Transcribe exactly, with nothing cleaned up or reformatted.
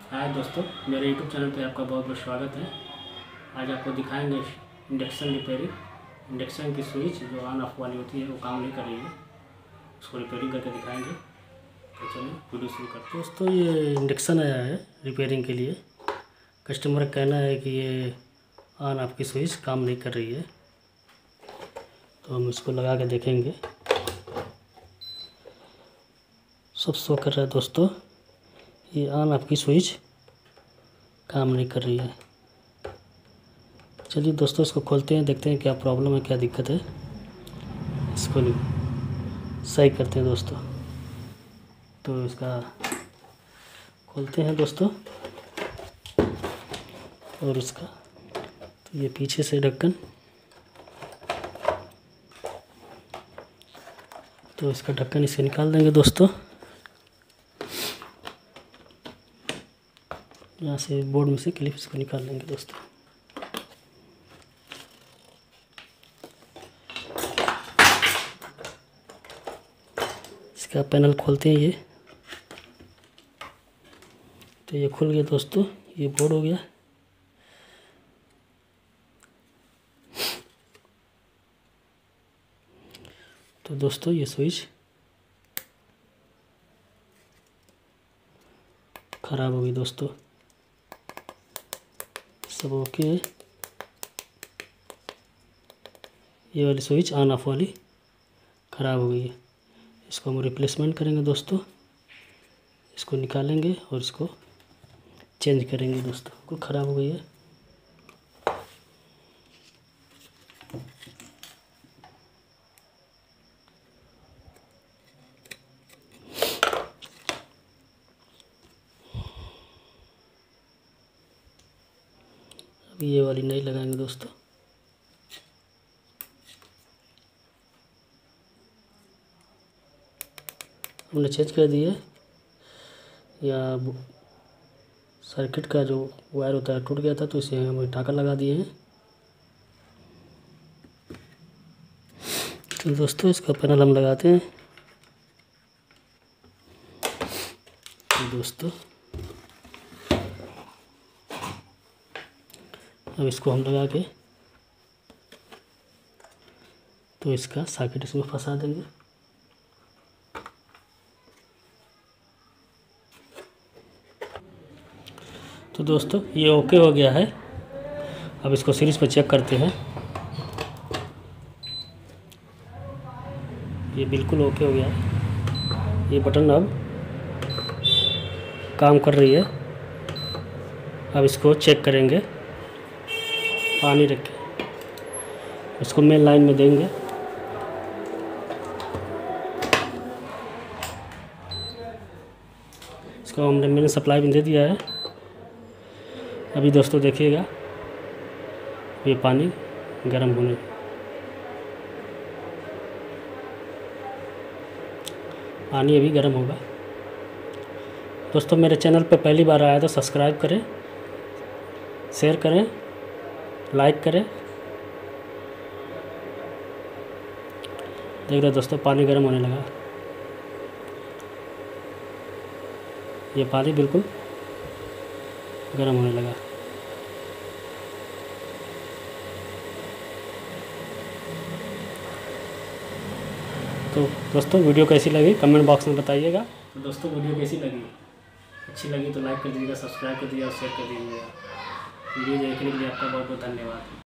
हाय दोस्तों, मेरे YouTube channel पे आपका बहुत बहुत स्वागत है। आज आपको दिखाएंगे इंडक्शन रिपेयरिंग। इंडक्शन की स्विच जो ऑन ऑफ वाली होती है वो काम नहीं कर रही है, उसको रिपेयरिंग करके दिखाएंगे। तो चलिए वीडियो शुरू करते हैं। दोस्तों, ये इंडक्शन आया है रिपेयरिंग के लिए। कस्टमर का कहना है कि ये ऑन ऑफ की स्विच काम नहीं कर रही है, तो हम इसको लगा के देखेंगे। सब शो कर रहा है दोस्तों, ये ऑन ऑफ की स्विच काम नहीं कर रही है। चलिए दोस्तों, इसको खोलते हैं, देखते हैं क्या प्रॉब्लम है, क्या दिक्कत है। इसको सही करते हैं दोस्तों। तो इसका खोलते हैं दोस्तों, और इसका तो ये पीछे से ढक्कन, तो इसका ढक्कन इसे निकाल देंगे दोस्तों। यहाँ से बोर्ड में से क्लिप इसको निकाल लेंगे दोस्तों। इसका पैनल खोलते हैं, ये तो ये खुल गया दोस्तों, ये बोर्ड हो गया। तो दोस्तों, ये स्विच खराब हो गई दोस्तों। सब ओके है। ये वाली स्विच ऑन ऑफ वाली ख़राब हो गई है। इसको हम रिप्लेसमेंट करेंगे दोस्तों। इसको निकालेंगे और इसको चेंज करेंगे दोस्तों। को ख़राब हो गई है। अभी ये वाली नहीं लगाएंगे दोस्तों। हमने चेंज कर दी है। या सर्किट का जो वायर होता है टूट गया था, तो इसे हम टाका लगा दिए हैं। तो दोस्तों, इसका पैनल हम लगाते हैं। तो दोस्तों, अब इसको हम लगा के तो इसका सॉकेट इसमें फंसा देंगे। तो दोस्तों, ये ओके हो गया है। अब इसको सीरीज पर चेक करते हैं। ये बिल्कुल ओके हो गया है। ये बटन अब काम कर रही है। अब इसको चेक करेंगे। पानी रख के इसको मेन लाइन में देंगे। इसको हमने मेन सप्लाई में दे दिया है। अभी दोस्तों देखिएगा, ये पानी गर्म होने, पानी अभी गर्म होगा। दोस्तों, मेरे चैनल पर पहली बार आया तो सब्सक्राइब करें, शेयर करें, लाइक करें। देख रहे दोस्तों, पानी गर्म होने लगा। ये पानी बिल्कुल गर्म होने लगा। तो दोस्तों, वीडियो कैसी लगी कमेंट बॉक्स में बताइएगा। तो दोस्तों, वीडियो कैसी लगी, अच्छी लगी तो लाइक कर दीजिएगा, सब्सक्राइब कर दीजिएगा और शेयर कर दीजिएगा। वीडियो देखने के लिए आपका बहुत बहुत धन्यवाद।